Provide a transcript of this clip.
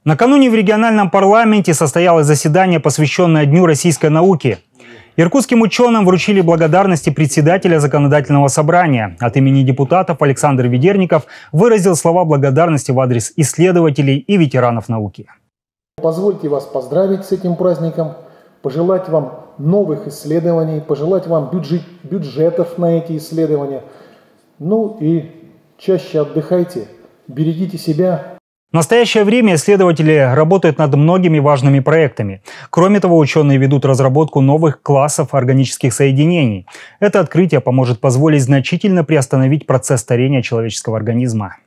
Накануне в региональном парламенте состоялось заседание, посвященное Дню российской науки. Иркутским ученым вручили благодарности председателя законодательного собрания. От имени депутатов Александр Ведерников выразил слова благодарности в адрес исследователей и ветеранов науки. Позвольте вас поздравить с этим праздником, пожелать вам новых исследований, пожелать вам бюджетов на эти исследования. Ну и чаще отдыхайте, берегите себя. В настоящее время исследователи работают над многими важными проектами. Кроме того, ученые ведут разработку новых классов органических соединений. Это открытие поможет позволить значительно приостановить процесс старения человеческого организма.